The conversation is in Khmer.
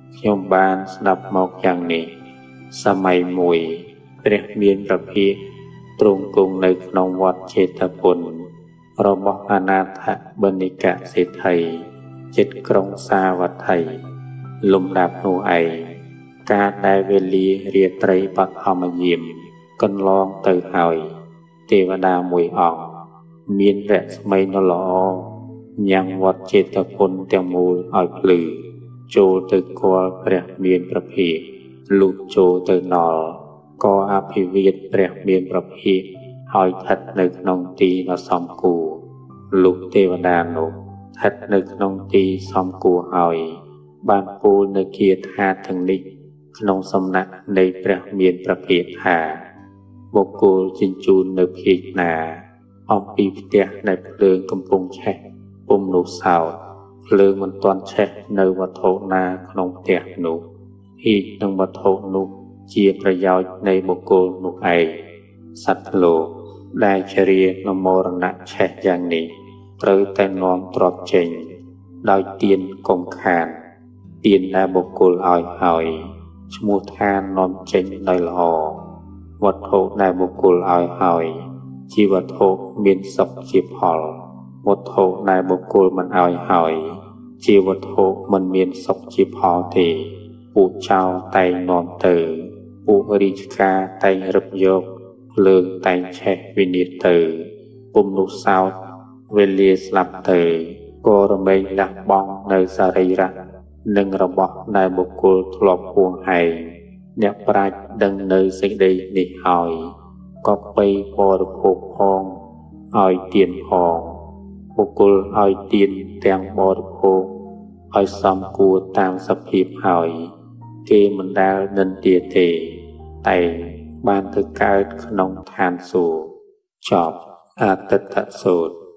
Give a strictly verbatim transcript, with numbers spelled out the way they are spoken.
ខ្ញុំបានស្ដាប់មកយ៉ាងនេះសម័យមួយព្រះមានព្រះភិក្ខទ្រង់គង់នៅក្នុងវត្តចេតពុនរបស់អនាថបណ្ឌិកសេដ្ឋីជិតក្រុងសាវត្ថីលំដាប់នោះឯងកាលដែលវេលារាត្រីបឋមយាមកន្លងទៅហើយទេវតាមួយអង្គមានរស្មីដ៏ល្អញ៉ាំងវត្តចេតពុនទាំងមូលឲ្យភ្លឺចូលទៅគាល់ព្រះមានព្រះភិក្ខលុះចូលទៅដល់ក៏អភិវាទព្រះមានព្រះភិក្ខឲ្យស្ថិតនៅក្នុងទីដ៏សមគួរលុះទេវតានោះស្ថិតនៅក្នុងទីសមគួរហើយបានពោលនៅគាថាទាំងនេះក្នុងសំណាក់នៃព្រះមានព្រះភិក្ខថាបុគ្គលជញ្ជូននៅភាគណាអំពីផ្ទះដែលភ្លើងកំពុងឆេះពុំនោះសោតភ្លើងមិនទាន់ឆេះនៅវត្ថុណាក្នុងផ្ទះនោះហៀកនឹងវត្ថុនោះជាប្រយោជន៍នៃបុគ្គលនោះឯងសត្វលោកដែលជ្រាលមរណៈឆេះយ៉ាងនេះត្រូវតែនាំទ្រព្យចេញដោយទានកុំខានទានដែលបុគ្គលឲ្យហើយឈ្មោះថានាំចេញដោយល្អវត្ថុដែលបុគ្គលឲ្យហើយជាវត្ថុមានសុខជាផលវត្ថុដែលបុគ្គលមិនឲ្យហើយជាវត្ថុមិនមានសុខជាផលទេពួកចៅតែងនាំទៅពួករាជការតែងរឹបយកភ្លើងតែងឆេះវិនិច្ឆ័យទៅពុំនោះសោតវេលាស្លាប់ទៅក៏រមែងលះបង់នៅសរីរៈនិងរបស់ដែលបុគ្គលធ្លាប់ហួងហែងអ្នកប្រាជ្ញដឹងនៅសេចក្តីនេះហើយក៏បីបរិភោគផងឲ្យទានផងបុគ្គលឲ្យទានទាំងបរិភោគឲ្យសមគួរតាមសភាពហើយគេមិនដែលនិន្ទាទេតែបានទៅកើតក្នុងឋានសួគ៌ចប់អត្តតសូត្រ